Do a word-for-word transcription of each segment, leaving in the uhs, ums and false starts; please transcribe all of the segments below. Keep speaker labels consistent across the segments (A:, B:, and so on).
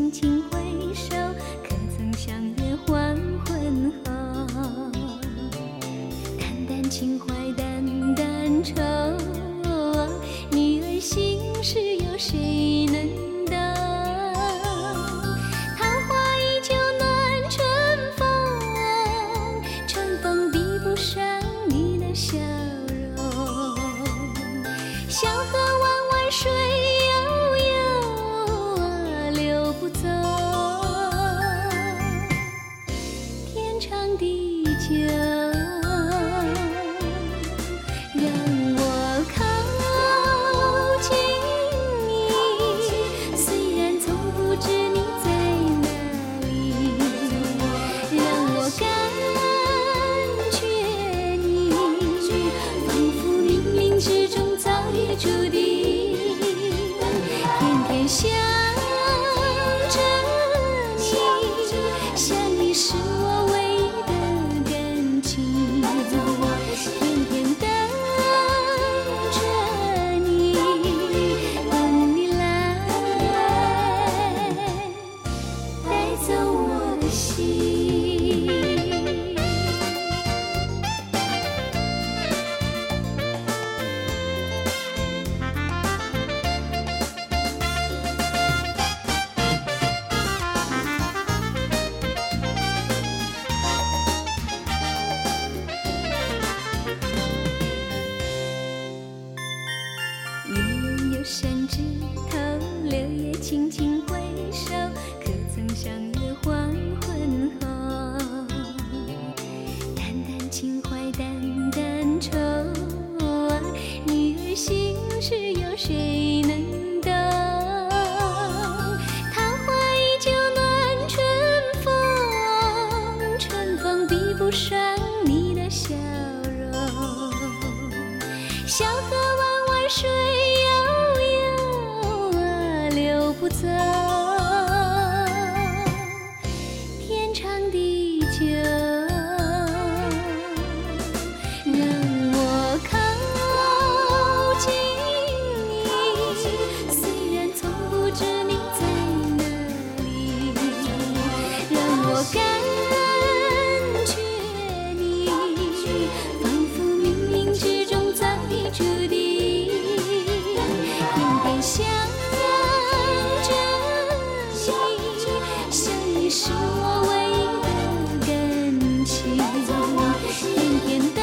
A: 轻轻回首，可曾相约黄昏后？淡淡情怀，淡淡愁，女儿心事有谁能懂？桃花依旧暖春风，春风比不上你的笑容。小河弯弯水悠悠，流不走。天长地久，让我靠近你。虽然从不知你在哪里，让我感觉你，仿佛冥冥之中早已注定，天天想着你，想你是我唯一的感情，天天等着你，等你来带走我的心。云有山枝头，柳叶轻轻回首，可曾相约黄昏后？淡淡情怀，淡淡愁，女儿心事有谁能懂？桃花依旧暖春风，春风比不上你的笑容。小河弯弯水悠悠，流不走。天长地久，让我靠近你。虽然从不知你在哪里，让我感觉你，仿佛冥冥之中早已注定，天天想着你，想你是我唯一的感情，天天等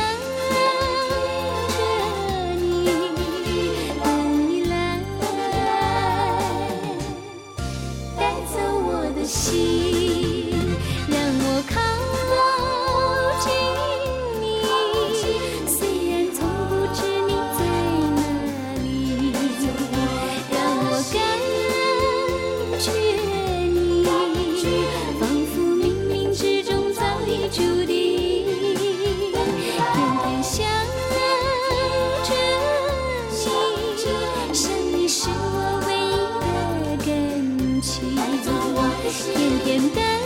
A: 着你，等你来带走我的心，让我靠近你。虽然从不知你在哪里，让我感觉你，仿佛冥冥之中早已注定，天天想着你，想你是我唯一的感情，天天等